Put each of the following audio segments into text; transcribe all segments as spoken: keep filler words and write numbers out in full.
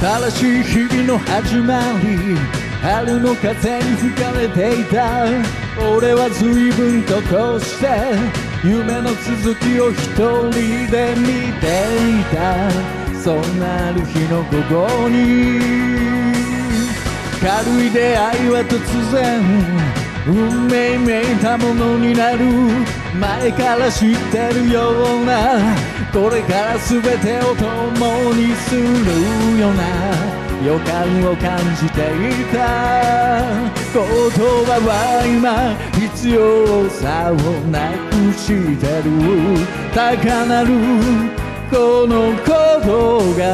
新しい日々の始まり、春の風に吹かれていた。俺は随分とこうして夢の続きを一人で見ていた。そんなある日の午後に軽い出会いは突然運命めいたものになる。前から知ってるような、これから全てを共にするような予感を感じていた。言葉は今必要さをなくしてる。高鳴るこの声が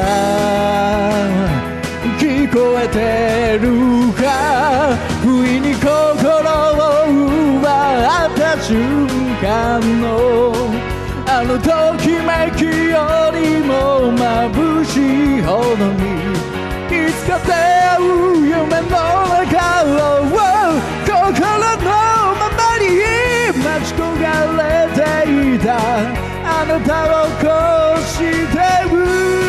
聞こえてるか。不意に心を奪った瞬間のあのときめきよりも眩しいほどに、いつか出会う夢の中を心のままに待ち焦がれていた。あなたをこうしてる。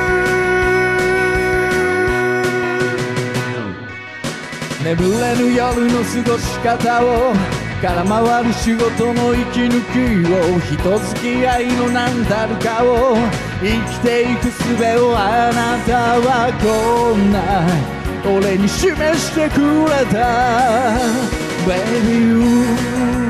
眠れぬ夜の過ごし方を、空回る仕事の息抜きを、人付き合いの何たるかを、生きていく術をあなたはこんな俺に示してくれた。 Baby you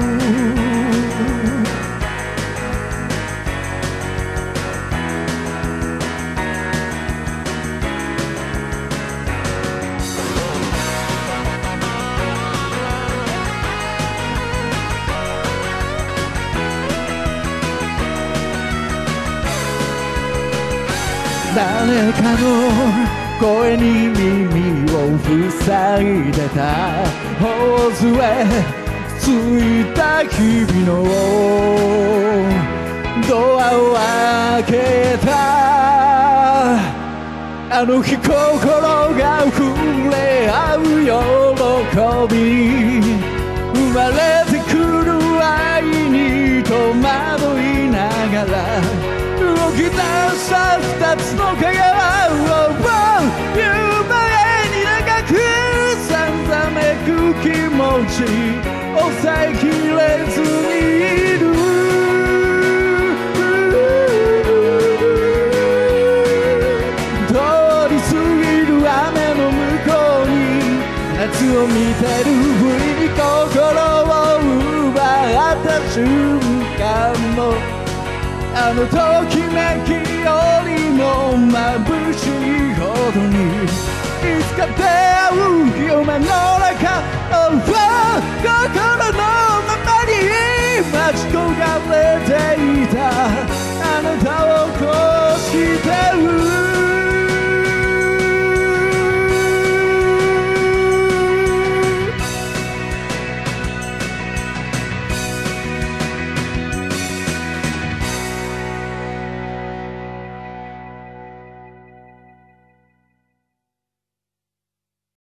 誰かの声に耳を塞いでた。頬杖ついた日々のドアを開けた。あの日心が触れ合う喜び、生まれてくる愛に戸惑いながら動き出した二つの香川を夢に長くさんざめく気持ち抑えきれずにいる。通り過ぎる雨の向こうに夏を見てる。不意に心を奪った瞬間もあのときめきよりも眩しいほどに、いつか出会う夢の中を心のままに待ち焦